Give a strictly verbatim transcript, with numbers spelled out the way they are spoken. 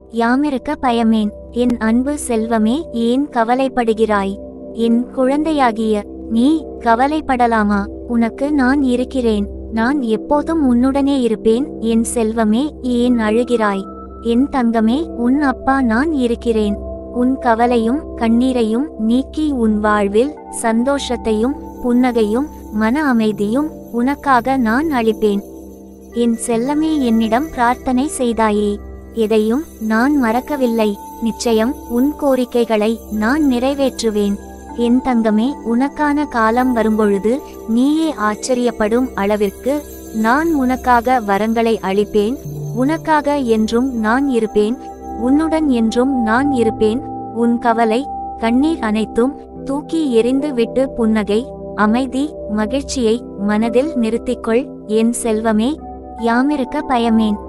யாமிருக்க பயமேன். என் அன்பு செல்வமே, ஏன் கவலைப்படுகிறாய்? என் குழந்தையாகிய நீ கவலைப்படலாமா? உனக்கு நான் இருக்கிறேன். நான் எப்போதும் உன்னுடனே இருப்பேன். என் செல்வமே, ஏன் அழுகிறாய்? என் தங்கமே, உன் அப்பா நான் இருக்கிறேன். உன் கவலையும் கண்ணீரையும் நீக்கி உன் வாழ்வில் சந்தோஷத்தையும் புன்னகையும் மன அமைதியும் உனக்காக நான் அளிப்பேன். என் செல்லமே, என்னிடம் பிரார்த்தனை செய்தாயே, எதையும் நான் மறக்கவில்லை. நிச்சயம் உன் கோரிக்கைகளை நான் நிறைவேற்றுவேன். என் தங்கமே, உனக்கான காலம் வரும்பொழுது நீயே ஆச்சரியப்படும் அளவிற்கு நான் உனக்காக வரங்களை அளிப்பேன். உனக்காக என்றும் நான் இருப்பேன். உன்னுடன் என்றும் நான் இருப்பேன். உன் கவலை கண்ணீர் அனைத்தும் தூக்கி எறிந்து விட்டு புன்னகை, அமைதி, மகிழ்ச்சியை மனதில் நிறுத்திக்கொள் என் செல்வமே. யாமிருக்க பயமேன்.